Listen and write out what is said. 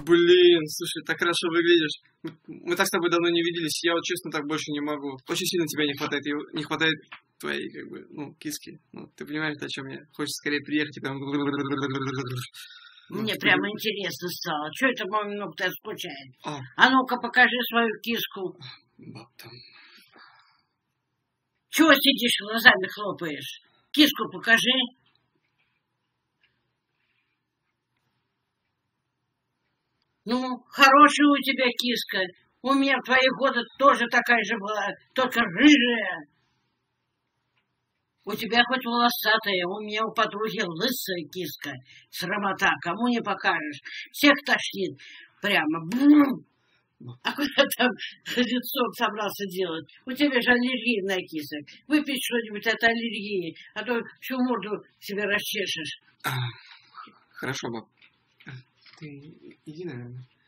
Блин, слушай, так хорошо выглядишь. Мы так с тобой давно не виделись, я вот честно так больше не могу. Очень сильно тебя не хватает, не хватает твоей, как бы, ну, киски. Ну, ты понимаешь, о чем я? Хочется скорее приехать и прям... Мне прямо интересно стало. Что это мой внук-то скучает? А. А ну-ка, покажи свою киску. Баб там. Чего сидишь, глазами хлопаешь? Киску покажи. Ну, хорошая у тебя киска. У меня в твои годы тоже такая же была, только рыжая. У тебя хоть волосатая, у меня у подруги лысая киска. Срамота, кому не покажешь. Всех тошнит прямо. Бум! А куда там лицо собрался делать? У тебя же аллергия на кисок. Выпей что-нибудь от аллергии, а то всю морду себе расчешешь. Хорошо, баб. Ты иди, наверное.